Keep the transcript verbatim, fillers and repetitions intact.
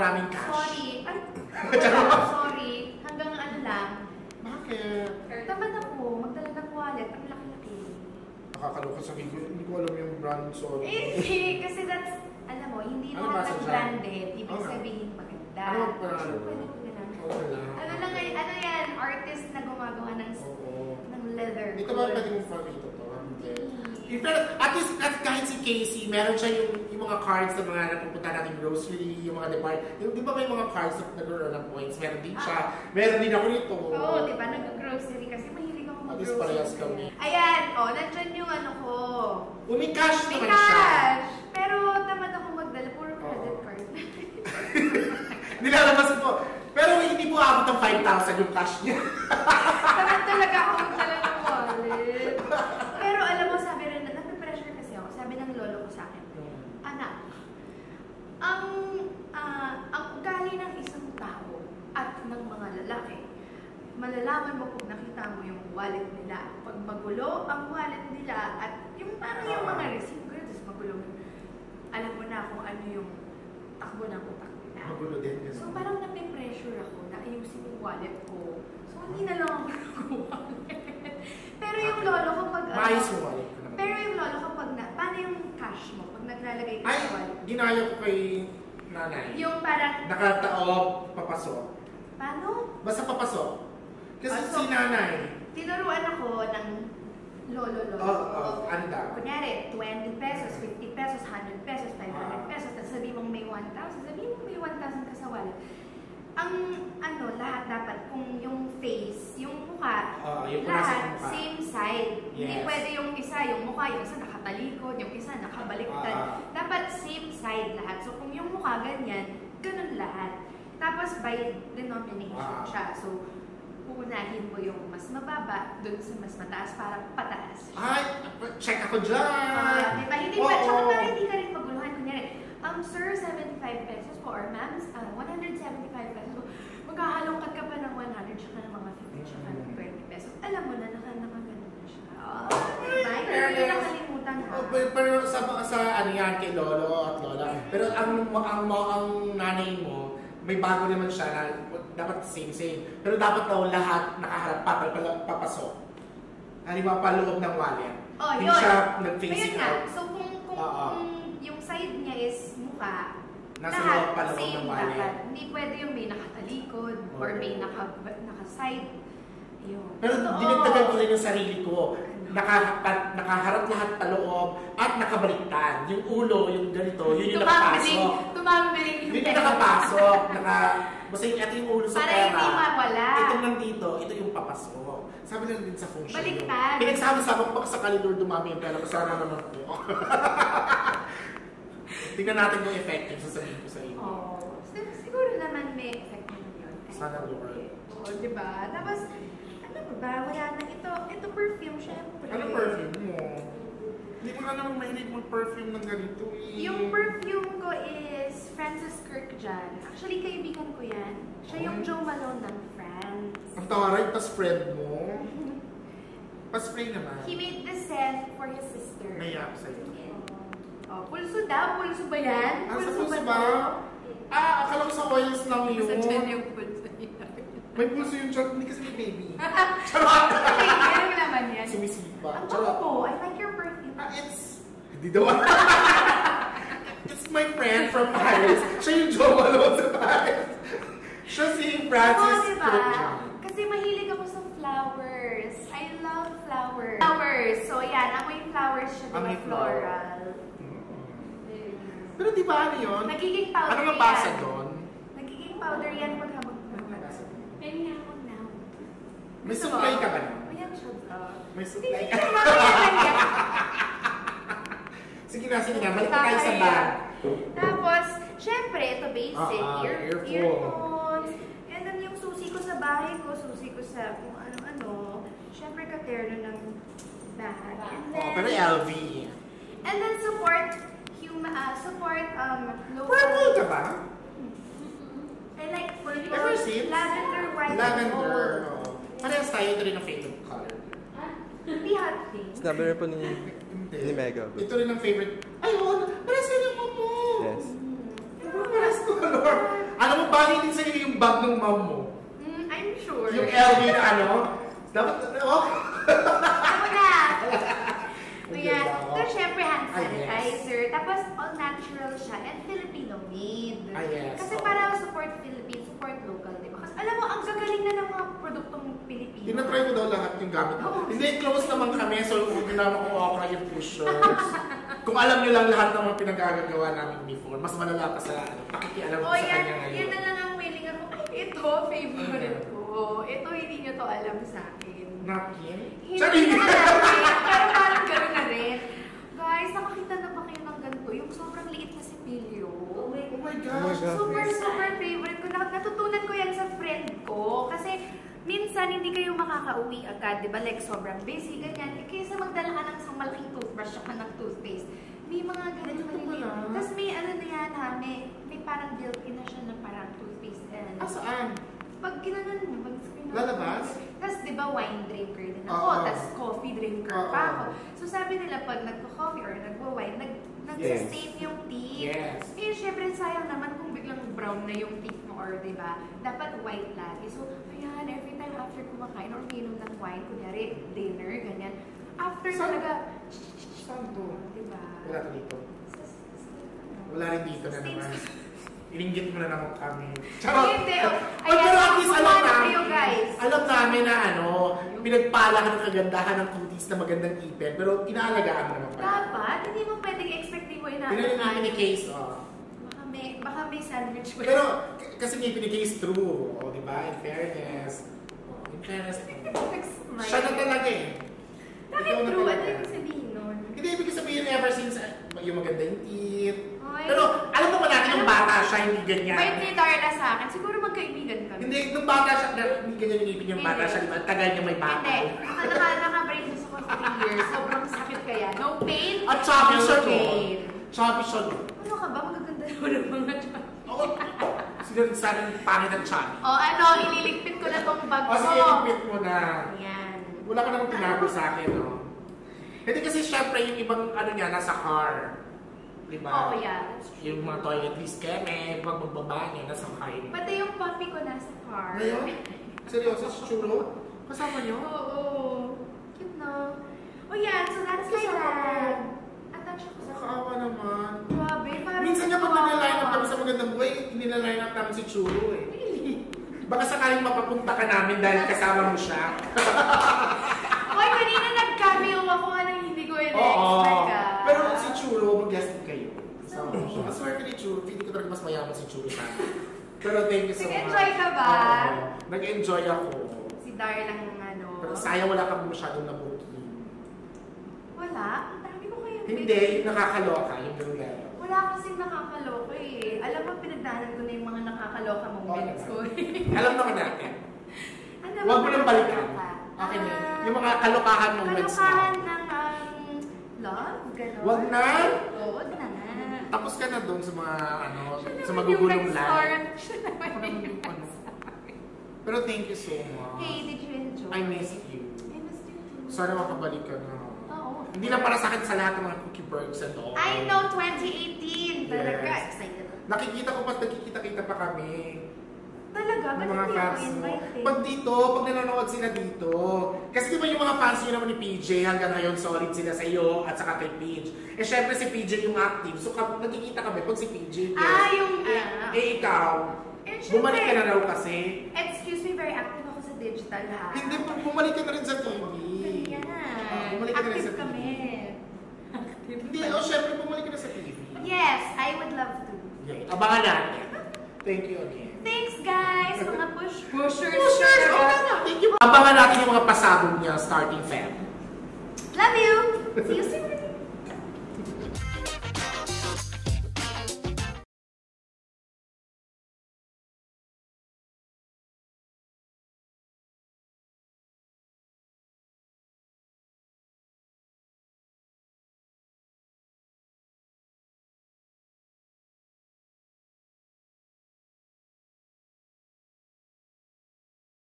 maraming cash. Sorry. Ay, wala, sorry. Hanggang ano lang. Bakit? Tamad ako. Magdala ng wallet. Ang laki-laki. Nakakaloka sabihin ko, hindi ko alam yung brand, sorry. Eh, kasi that's, alam mo, hindi Ano naman ba sa branded. Ibig Okay. sabihin maganda. Ano ang brand? So, pwede ko na lang. Okay lang. Ano lang, ay- ano yan? Artist na gumagawa ng, Oo. ng leather. Dito ba pwede mong favorito to? Hindi. Eh, Pero at least at kahit si Casey, meron siya yung, yung mga cards na mga napupunta natin grocery, yung mga depart. Yung, di ba may mga cards na nag-roll ng points? Meron din siya. Meron din ako nito. Oo, oh, di ba? Nag-grocery kasi mahilig ako At least parehas mag-grocery. kami. Ayan, oh, nandyan yung ano ko. Umikash May naman siya. cash! Pero tamad ako magdala. Puro credit card. Nilalabas ko. Pero hindi po abot ng five thousand yung cash niya. Tamad talaga ako magdala ng wallet. Pero alam mo, sabi rin, nape-pressure kasi ako. Sabi ng lolo ko sa akin, anak, ang, ah, ang ugali ng isang tao at ng mga lalaki, malalaman mo kung nakita mo yung wallet nila. Pag magulo ang wallet nila at yung parang yung mga receipt ko, tapos magulo, alam mo na kung ano yung takbo ng utak nila. Magulo din. Yes. So parang nape-pressure ako na ayusin yung wallet ko. So hindi na lang ako nag-wallet. Pero yung lolo ko pag ano, Maayos yung wallet ko naman. pero yung lolo ko pag na, paano yung cash mo? Pag naglalagay ka Ay, sa wallet? ginaya ko kay nanay. Yung parang, Nakataob, papasok. paano? Basta papasok. Kasi Pasok. si nanay. Tinuruan ako ng lolo-lolo. Oh, oh, ano daw? Kunyari, twenty pesos, fifty pesos, one hundred pesos, five hundred Ah. pesos, tapos sabi mong may one thousand, sabi mong may one thousand ka sa wallet. Ang ano, lahat dapat, kung yung face, yung mukha, Ah, yung nasa lahat mukha. same side. Hindi Yes. pwede yung isa, yung mukha, yung isa nakatalikod, yung isa nakabaliktad. Ah. Dapat same side lahat. So kung yung mukha ganyan, ganun lahat. Tapos by denomination Ah. siya. So, uunahin mo yung mas mababa dun sa mas mataas para pataas. Ay, check ako dyan! Ah, diba? Hindi Oo. pa, tsaka para hindi ka rin maguluhan. Kunyari, um, sir, seventy-five pesos po, or ma'am, uh, one hundred seventy-five pesos po. Magkahalongkat ka pa ng one hundred, tsaka ng mga fifty, tsaka ng twenty pesos. Alam mo na, naka, nakaganon na siya. Oh, diba? Hindi mo na nakalimutan ha. Oh, pero, pero sa, sa ano yan, kay lolo at lola. Pero ang, ang, ang, ang nanay mo, may bago naman siya na dapat same-same. Pero dapat daw lahat nakaharap pa, pala papasok. Halimbawa, paloob ng wallet. Oh, Hindi yun. siya Ayun nag-facing nga. out. So, kung, kung, Oo. kung yung side niya is mukha, Nasa lahat loob pa loob same ng wallet. dapat. Hindi pwede yung may nakatalikod or Oo. may naka, naka-side. Ayun. Pero Totoo. dinagdagan ko rin yung sarili ko. Naka, pa, nakaharap lahat paloob at nakabaliktad. Yung ulo, yung ganito, yun yung Tumabiling, nakapasok. tumabiling yung Yun yung nakapasok. Naka, basta yung, ito yung ulo sa Para pera. hindi mawala. Ito nandito, ito yung papasok. Sabi lang din sa function. Baliktad. Pinagsama-sama ko baka sa kalidor dumami yung pera. Sana naman po. Tingnan natin kung effective sasabihin ko sa inyo. Oh, sig- siguro naman may effect naman yun. Sana Lord. Oo, di ba? Tapos, ano ba ba? Wala na ito. Ito perfume, syempre. Ano perfume mo? Hindi mo na naman mahilig mag-perfume ng ganito eh. Yung perfume ko is Francis Kirkjan. Actually, kaibigan ko yan. Siya yung Oh. Joe Malone ng France. Ang taray, tas friend mo. Pa-spray naman. He made the scent for his sister. Naiya ako sa'yo. Oh, pulso daw. Pulso ba yan? Ah, sa pulso to? ba? Ah, akala ko sa oils lang yun. Sa dyan yung pulso niya. May pulso yung chat, hindi kasi may baby. Okay, ano naman yan? Sumisipa. Ang Charot. bango po. I like your perfume. Ah, it's... Hindi daw. It's my friend from Paris. Siya yung Joe Malone sa Paris. Siya si Francis Oo, diba? Kirkjan. Kasi mahilig ako sa flowers. I love flowers. Flowers. So, yan. Amoy flowers siya. Diba? Amoy flower. Floral. Pero di ba ano yun? Nagiging powder Ano yan. mabasa doon? Nagiging powder yan pag habang Ano mabasa doon? Pwede nga ako now. May supply ka ba nun? Ayan siya. Uh, May supply ka? Mamaya Sige na, sige na. Balik na tayo sa bag. Tapos, syempre, ito basic. Ah, ah, ear, earphone. earphones. And then yung susi ko sa bahay ko, susi ko sa kung ano-ano. Syempre, katerno ng bag. And then, Oh, pero L V. and then support, human, uh, support, um, local. Purple ka ba? I like purple. Ever since? Lavender, white, and Lavender. gold. Oo. Parehas tayo, ito rin ang favorite color. Hindi hot pink. Sinabi rin po ni, Hindi. ni Mega. Ito rin ang favorite. Ay, oo. Parehas kayo mo mo. Yes. Parehas color. Bagay din sa'yo yung bag ng mom mo. Mm, I'm sure. Yung L V na ano. Dapat, oh. Ako na! Ayan. Diba? Pero syempre hand Ah, yes. sanitizer. Tapos all natural siya and Filipino made. Ah, yes. Kasi Oo. para support Philippines, support local, di ba? Kasi alam mo, ang gagaling na ng mga produktong Pilipino. Tinatry ko daw lahat yung gamit mo. Oo. Hindi, close naman kami, so huwag na naman kung ako yung pushers. Kung alam nyo lang lahat ng mga pinagagagawa namin before, mas malala pa sa ano, pakikialam ko Oh, sa yan, kanya ngayon. yan na lang ang willing ako. Ay, ito, favorite ko. Ito, hindi nyo to alam sa akin. Napkin? Hindi Sorry! na natin, pero parang gano'n na rin. Guys, nakakita na ba kayo ng ganito? Yung sobrang liit na sipilyo. Oh my, oh my Oh my gosh! God. Super, super favorite ko. Nat- Natutunan ko yan sa friend ko. Kasi minsan hindi kayo makakauwi agad, di ba? Like sobrang busy, ganyan. Eh, kaysa magdala ka ng isang malaking toothbrush at ng toothpaste. May mga ganito Ay, maliliit. wala. Tapos may ano na yan ha, may, may parang built-in na siya na parang toothpaste. And, Ah, saan? pag ginanon mo, pag screen Lalabas? Tapos di ba wine drinker din ako, Oo. tapos coffee drinker Oo. pa ako. So sabi nila pag nagko-coffee or nagwa-wine, nag nag-sustain yung teeth. Yes. Eh, syempre sayang naman kung biglang brown na yung teeth mo or di ba, dapat white lagi. So, ayan, every time after kumakain or uminom ng wine, kunyari dinner, ganyan, after Saan? talaga, Saan to? di ba? Wala to dito. Sa- sa- sa- Wala rin dito na naman. Ininggit mo na naman kami. Ay, hindi. oh. Ay, pero at least alam kumano namin, kayo, guys. alam namin na ano, pinagpala ka ng kagandahan ng kutis na magandang ipin, pero inaalagaan mo naman pala. Dapat, hindi mo pwedeng expect mo Pinaninin ni inaalagaan. case, oh. Baka may, baka may sandwich pa. Pero, k- kasi may pinicase true, o, di ba? In fairness. In fairness. Nag-smile. Siya na talaga eh. Bakit Ikaw na true? Ano talaga. yung sabihin nun? Hindi, ibig sabihin ever since uh, yung maganda yung teeth. Ay. Pero, alam naman natin yung Alam mo, bata siya, hindi ganyan. Bait ni Darla sa akin. Siguro magkaibigan kami. Hindi, nung bata siya, na- hindi ganyan yung ipin yung bata Hindi. siya, di ba? Tagal niya may bata. Hindi. Naka, naka, naka-braces ako for three years. Sobrang sakit kaya. No pain. At chubby no siya, no? pain. Chubby siya, no? Ano ka ba? Magaganda naman ang mga chubby. Oo. Sino rin sa akin pangit ang chubby? O ano, ililigpit ko na tong bag O ko. sige, ipit mo na. Ayan. Wala ka namang tinago sa akin, no? Hindi kasi syempre yung ibang ano niya, nasa car. Di ba? Oo, yeah. That's true. Yung mga toiletries keme, pag magbaba niya, nasa car. Pati yung puppy ko nasa car. Ngayon? Seryoso, si Churo? Kasama niyo? Oo. Cute, no? Oh, yeah. So, that's my Kasama ko. dad. Attach ako sa Nakakaawa naman. Grabe, parang... Minsan nga pag nila-line up kami sa magandang buhay, hindi na-line up namin si Churo eh. Baka sakaling mapapunta ka namin dahil kasama mo siya. Hoy, kanina nag-cameo ako. Anong hindi ko Oo. in-expect ah. Pero si Churo, mag-guest din kayo. Kasama mo siya. Ang swerte ni Churo, hindi ko talaga mas mayaman si Churo sa akin. Pero thank you so much. Nag-enjoy ka ba? Oo. Nag-enjoy ako. Si Darlang ano... Pero sayang wala kami masyadong nabuki. Wala? Ang dami ko kayong Hindi, yung nakakaloka, yung ganun. Wala kasing nakakaloka eh. Alam mo, pinagdaanan ko na yung mga nakakaloka moments ko eh. Alam naman natin. Ano Huwag mo ba nang balikan. nakakaloka? Okay na. Ah, Yung mga kalokahan moments mo. Kalokahan ng um, love, gano'n. Wag na. Oo, wag na nga. Tapos ka na doon sa mga, ano, Siya sa naman magugulong yung life. nag-start. Siya naman Ako naman yung yung ano. Pero thank you so much. Hey, did you enjoy? I missed you. I missed you too. Sana makabalik ka na. Oo. Hindi lang para sa akin sa lahat ng mga cookie bergs and all. I know, twenty eighteen. Talaga, Yes. excited ako. Nakikita ko pa, nagkikita-kita pa kami. Talaga, Ng ba't mga hindi fans ako mo. invited? Pag dito, pag nanonood sila dito, kasi di ba yung mga fans nyo naman ni P J hanggang ngayon solid sila sa iyo at saka kay Paige. Eh syempre si P J yung active, so kap- nagkikita kami pag si P J. yes. Ah, yung, Eh, ah. eh ikaw, Eh, bumalik ka syempre. na raw kasi. Excuse me, very active ako sa digital ha. Hindi, bumalik ka na rin sa T V. Yan. Ah, bumalik ka na rin Active sa T V. kami. Active Hindi, oh syempre bumalik ka na sa T V. Yes, I would love to. Okay, abangan natin. Thank you again. Thanks guys, mga push pushers. Pushers! Oh, thank you. Abangan natin yung mga pasabog niya starting Feb. Love you. See you soon.